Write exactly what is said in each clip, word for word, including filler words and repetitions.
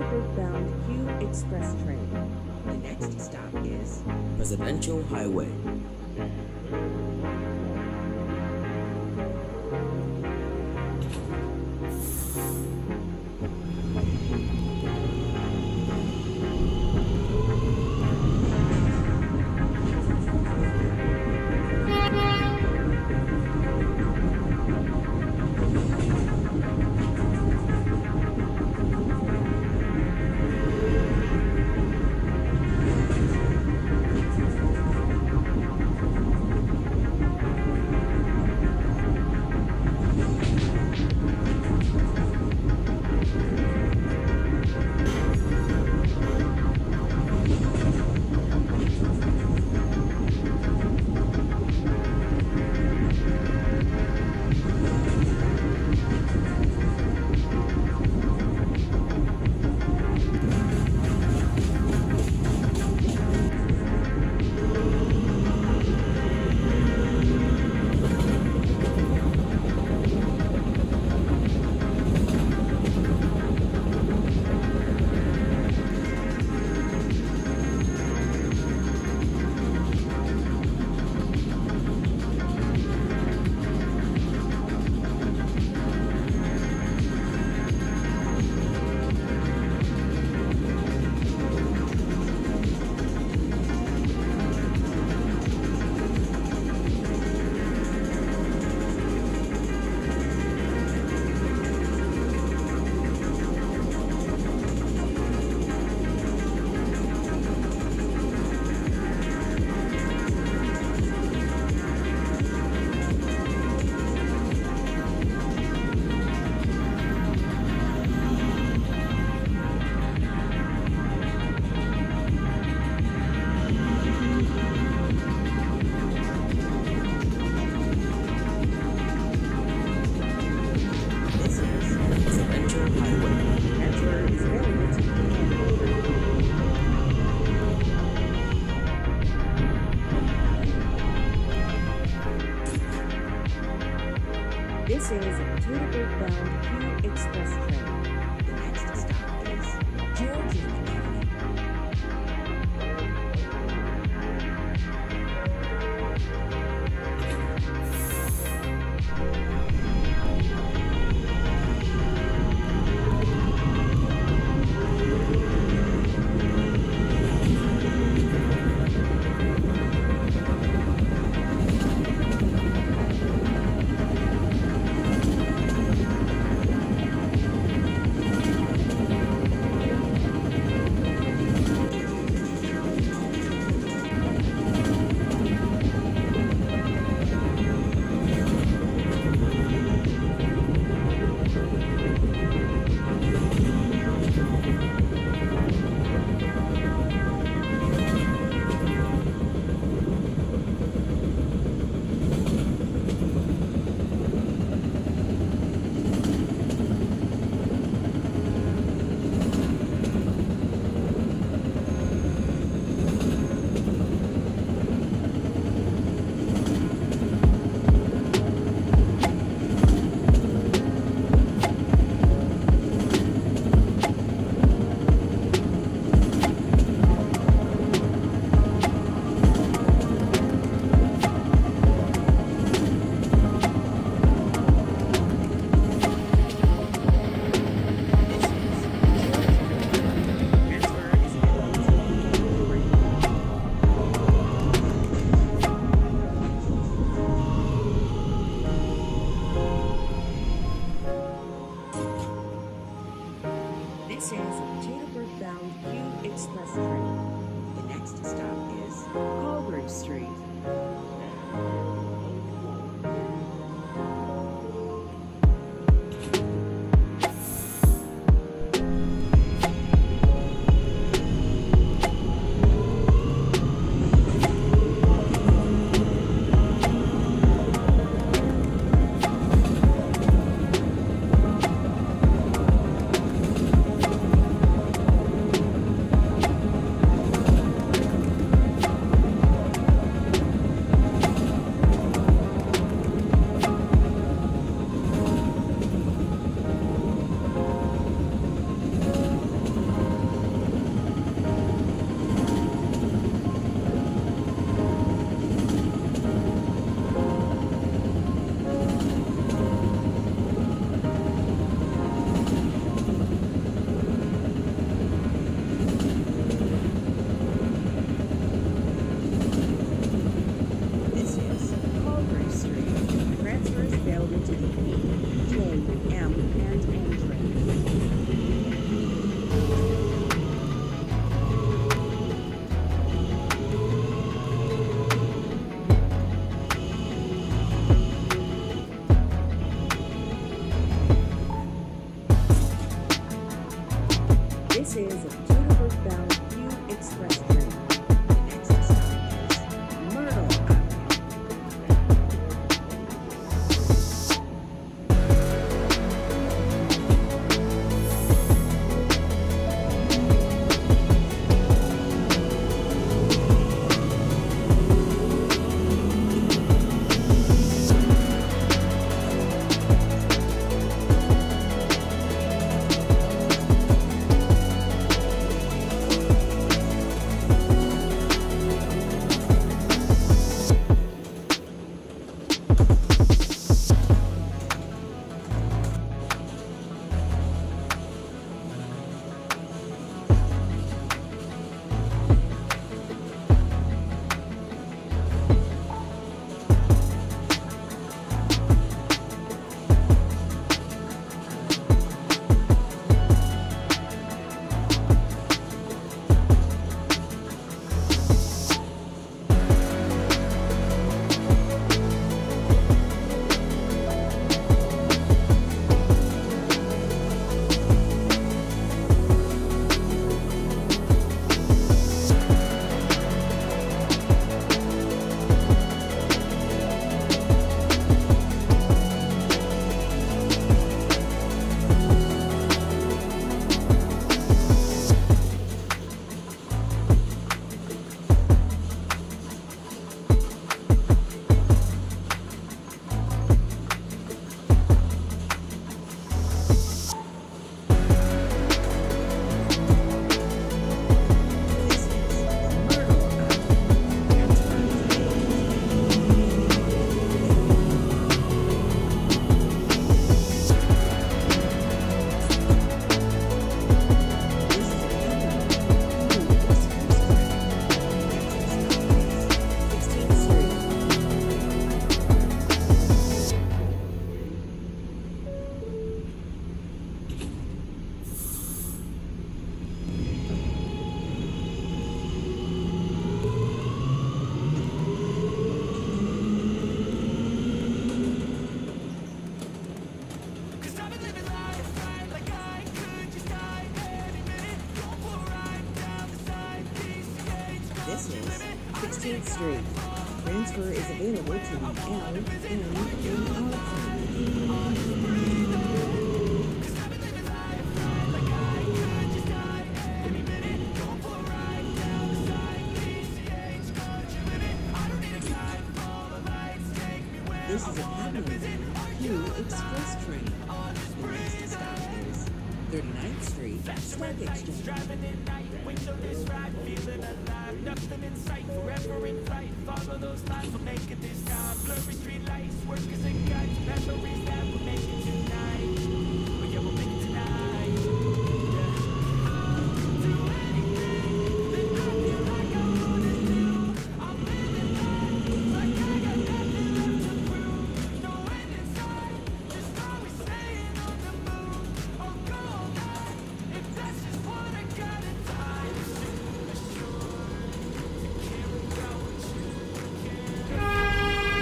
Edinburgh-bound Q Express train. The next stop is Presidential Highway. This is Edinburgh-bound Q Express train. the next stop is Georgian Avenue. thirty-ninth Street. Transfer is available to the L, N, and R train. This is a Callaghan Q Express train. The next stop is thirty-ninth Street, Stock Exchange. Driving at night, windowless ride, feeling alive, nothing in sight, forever in flight. Follow those lines, we'll make it this time. Blurry street lights, workers and guides, memories that we'll make it tonight. Oh yeah, we'll make it tonight. Yeah. Do anything that I feel like I wanna do. I'm living life like I got nothing left to prove. No end in sight, just always staying on the move. I'll go all night if that's just what I got in time. Assume, assured to care about what you care.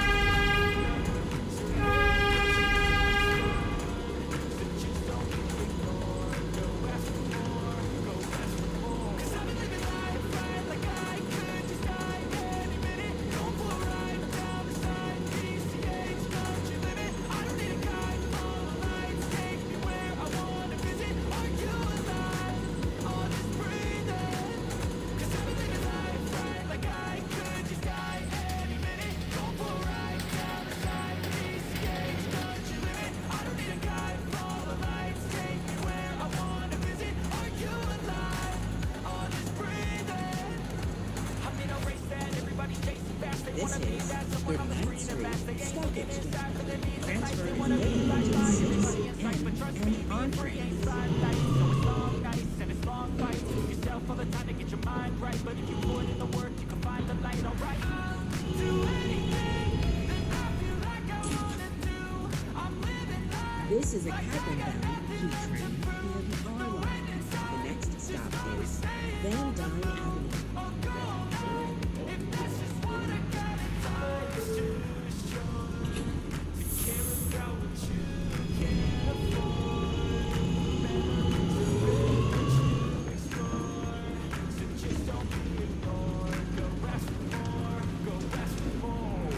So just don't ignore, go ask for more, go ask for more. 'Cause I've been living life right like I could just die any minute. Going for a ride down the side, P C H, country limit. I don't need a guide, follow lights, take me where I wanna visit. Are you alive? Or just breathing? 'Cause I've been living life right like I could just die any minute. Going for a ride down the side, P C H, country limit. I don't need a guide, follow lights, take me where I wanna visit. Are you alive? Or just breathing? I'm in a race that everybody's chasing fast. They This wanna be is that someone on the thirty-ninth screen and Street, fast. They ain't Stock looking Exchange. inside for their needs and life. Transfer They is wanna be available like to mine, six, everybody in sight. But N, trust and me, R being free trains. ain't five nights. So it's long nights and it's long fights. Give yourself all the time to get your mind right. But if you put in the work, you can find the light, alright? Do anything that I feel like I wanna do. I'm living life. This is a Callaghan Q train via the R line. The next stop is Van Dyne Avenue. I'll go all night if that's just what I got in time. It's too short to care about what you can't afford. Memories are rich to explore, so just don't be ignored. Go ask for more, go ask for more.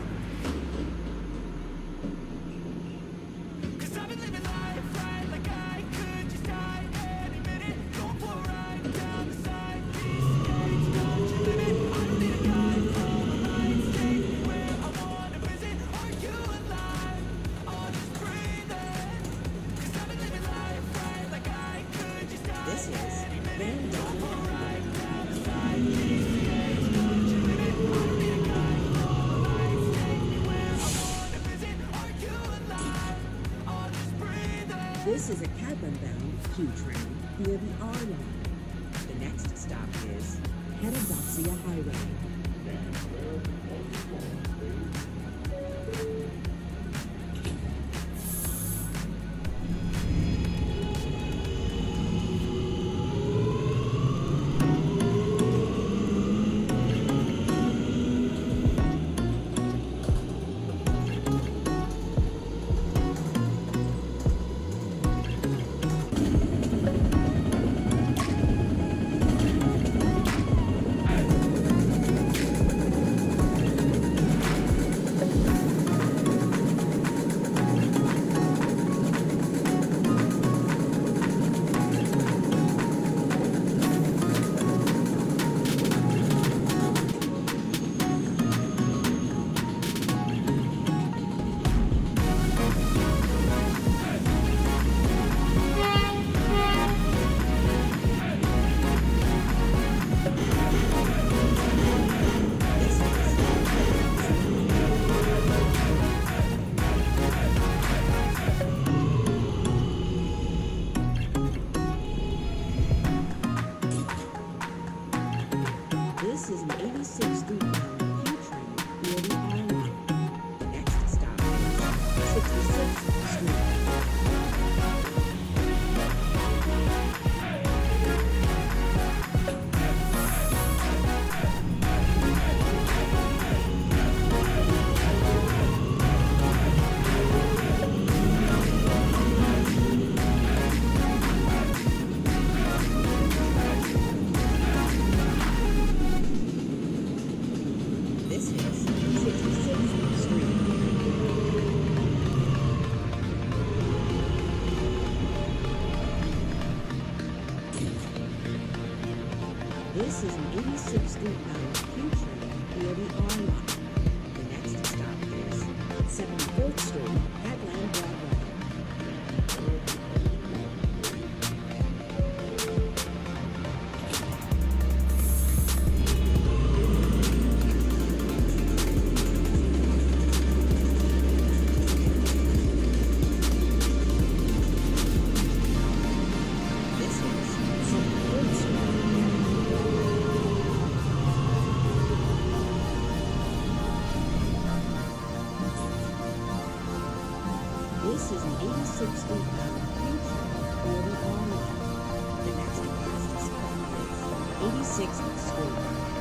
'Cause I've been living life right like I could just die any minute. Going for a ride down the side, P C H, country limit. I don't need a guide, follow lights, take me where I wanna visit. Are you alive? Or just breathing? 'Cause I've been living life right like I could just die This is any minute. Van Dyne Going for a Avenue. ride down the side, P C H, country limit. I don't need a guide, follow lights, take me where I wanna visit. Are you alive? Or just breathing? This is a Callaghan Q train via the R line. The next stop is Callaghan Highway. This is an eighty-sixth Street bound Q train via the R line. The next stop is sixty-sixth Street. This eighty-sixth Street bound Q train near the R line. The next stop is seventy-fourth Street, Callaghan, Broadway. This is seventy-fourth Street. This is an eighty-sixth Street bound Q train near the R line. The next fast stop is eighty-sixth Street.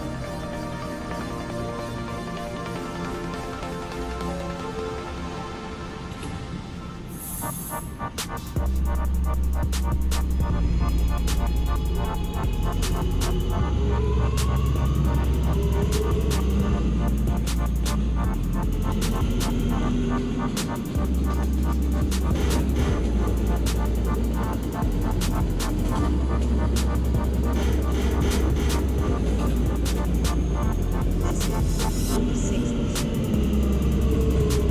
This is eighty-sixth Street.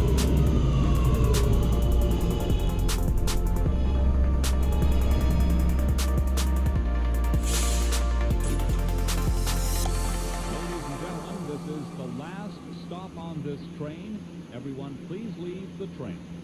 Ladies and gentlemen, this is the last stop on this train. Everyone, please leave the train.